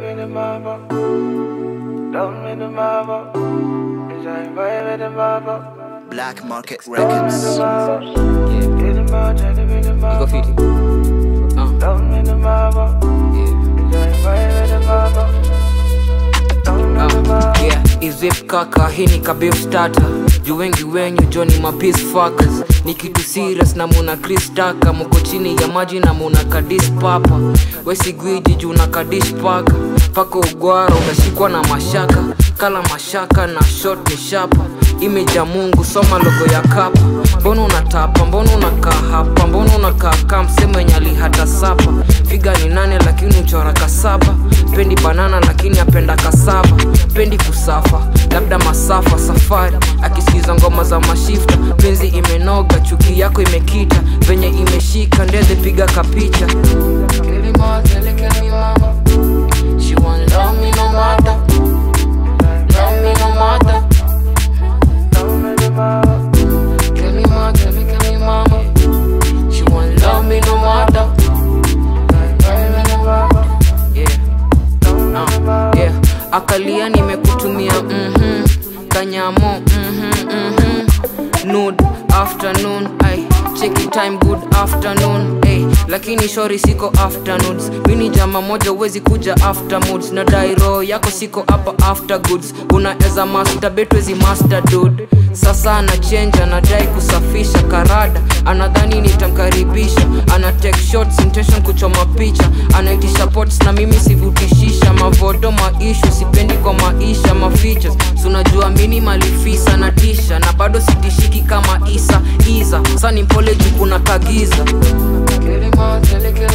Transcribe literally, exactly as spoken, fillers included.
Black Market Records. Yeah. You go fifty. Uh. Uh. Yeah, izip kaka, hii ni kabif starter. Juu wengi wenyu Johnny ma peace fuckers. Ni kitu serious na muna Chris Taka. Muko chini ya maji na muna kadis papa. Wesi gwiji juu na kadish paka. Pako ugwara utashikwa na mashaka. Kala mashaka na short ni shapa. Image ya Mungu soma logo ya kapa. Mbono unatapa, mbono unakaa hapa. Mbono unakaa kama msemo nyali hata sapa. Figa ni nane lakini uchora kasaba. Pendi banana lakini apenda kasaba. Pendi kusafa, labda masafa safari. Akisikiza ngoma za mashifta. Penzi imenoga, chuki yako imekita. Venye imeshika, ndeze piga kapicha. Kilima, tele, kill me mama. She won't love me no matter. Love me no matter. Kill me ma, kill me, kill me mama. She won't love me no matter. Yeah, uh, yeah. Akalia nimekutumia mhm, kanyamo mhm mhm. Nude afternoon, ay check it time good afternoon, ay lakini shori siko afternoons. Mini jama moja uwezi kuja after moods. Na dairo yako siko hapa after goods. Unaeza master betwezi master dude. Sasa ana change anadai kusafisha karada. Anadhani nitamkaribisha. Ana take shots intention kuchoma picha. Anaitisha pots na mimi sivutishisha. Mavodo maishu sipendi kwa maisha ma features. Sunajua mini malifisa na tisha. Na bado sitishiki kama Isa Iza. Sani mpole juu kuna kagiza. Kilima, tele, kill